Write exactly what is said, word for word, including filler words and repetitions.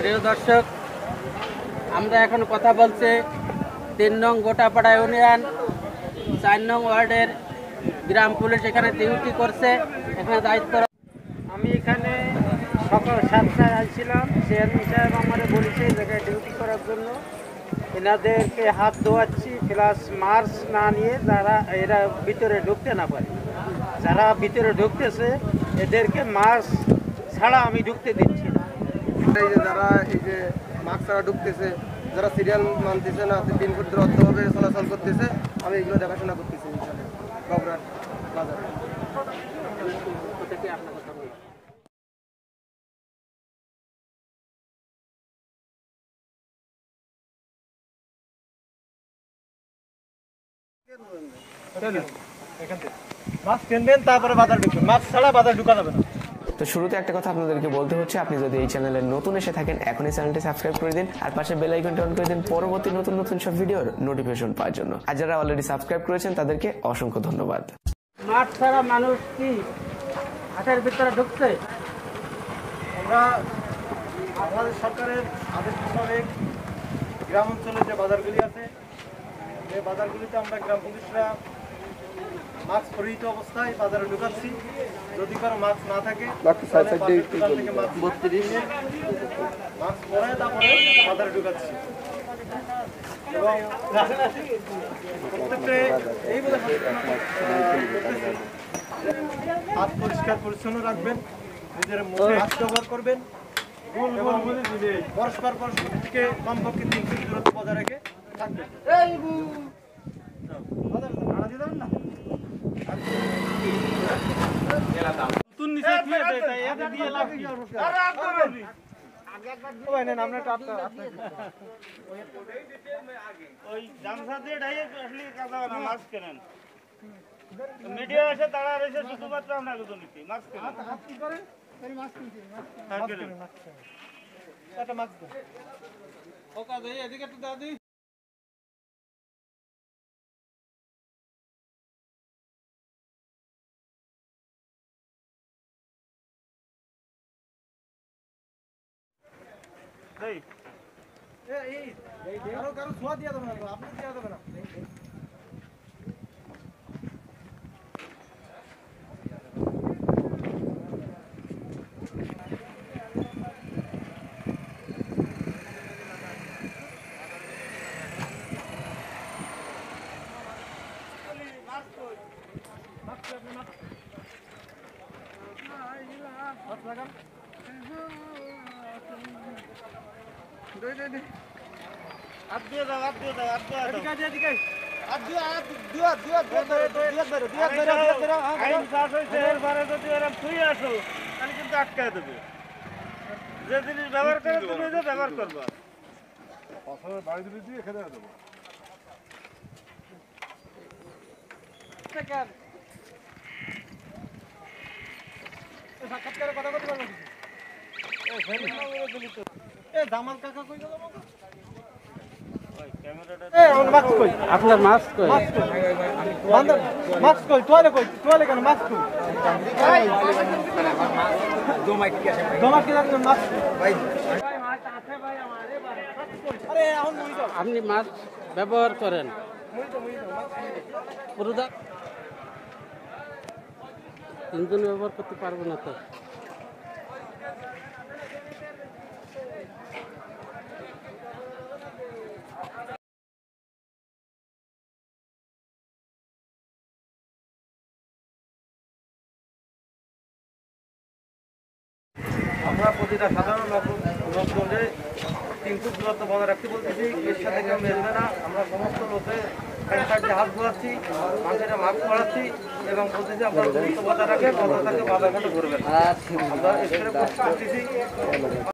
প্রিয় দর্শক, আমরা এখন কথা বলছি তিন নং গোটাপাড়া ইউনিয়ন চার নং ওয়ার্ডের গ্রাম পুলিশ এখানে ডিউটি করছে। এখানে দায়িত্ব আমি এখানে সকাল সাতটায় আসছিলাম। চেয়ারম্যান সাহেব আমাদের বলেছে এই জায়গায় ডিউটি করার জন্য। এনাদেরকে হাত ধোয়াচ্ছি, প্লাস মাস্ক না নিয়ে যারা এরা ভিতরে ঢুকতে না পারে, যারা ভিতরে ঢুকতেছে এদেরকে মাস্ক ছাড়া আমি ঢুকতে দিচ্ছি না। এই যে যারা এই যে মাস্ক ছাড়া ঢুকতেছে, যারা সিরিয়াল মানতেছে না, তিন ফুট দূরত্বভাবে চলাচল করতেছে, আমি এগুলো দেখাশোনা করতেছি গবরাট বাজার। তো শুরুতে একটা কথা আপনাদেরকে বলতে হচ্ছে, আপনি যদি এই চ্যানেলে নতুন এসে থাকেন এখনই চ্যানেলটি সাবস্ক্রাইব করে দিন আর পাশে বেল আইকনটি অন করে দিন পরবর্তী নতুন নতুন সব ভিডিওর নোটিফিকেশন পাওয়ার জন্য। আর যারা অলরেডি সাবস্ক্রাইব করেছেন তাদেরকে অসংখ্য ধন্যবাদ। মাঠ ছাড়া মানুষ কি হাটের ভিতরে ঢুকছে? আমরা আমাদের সরকারের আদেশ মোতাবেক গ্রাম অঞ্চলে যে বাজারগুলি আছে, এই বাজারগুলিতে আমরা গ্রাম পুলিশরা মাস্ক পরিহিত অবস্থায় বাজারে ঢুকাচ্ছি। যদি কারো মাস্ক না থাকে মাস্ক পরে তারপরে বাজারে ঢুকাচ্ছি। এবং প্রত্যেকটা এই বলে হাত পরিষ্কার পরিচ্ছন্ন রাখবেন, নিজের মুখে হাত ব্যবহার করবেন এবং পরস্পর পরস্পর থেকে কমপক্ষে তিন ফিট দূরত্ব বজায় রেখে থাকবেন। মিডিয়া এসে তারা রয়েছে শুধুমাত্র আপনাকে তো নিচ্ছি মাস্ক এদিকে একটু দাদি কারো কারো ছোঁয়া দিয়ে দেবে না, আপনি দিয়ে দেবে না। হাত দিয়ে দাও, হাত দিয়ে দাও, হাত দিয়ে দাও। আইন পাস হয়েছে, এরপরে যদি এরকম ছুঁয়ে আসো তাহলে কিন্তু আটকায় দেবে। যে জিনিস ব্যবহার করে তুমি যে ব্যবহার করবা আপনার মাস্ক কই? মাস্ক কই? তোয়ালে কই? তোয়ালে কেন মাস্ক কই? দোমাই কি আছে? দোমাই কি আছে মাস্ক? ভাই আরে এখন মুই যাও। আপনি মাস্ক ব্যবহার করেন? পুরোটা তিনজন ব্যবহার করতে পারবো না তো। আমরা প্রতিটা সাধারণ লোকজনকে তিন ফুট দূরত্ব বজায় রাখতে বলতেছি। এর সাথে কেউ মেলবে না। আমরা সমস্ত লোকে স্যানিটাইজার হাত ধোয়াচ্ছি, মানুষেরা মাস্ক পরাচ্ছি এবং বলতেছি আপনারা দূরত্ব বজায় রাখে, কথা থাকে বাধা ঘটে ঘুরবেন। আমরা এসে করতেছি।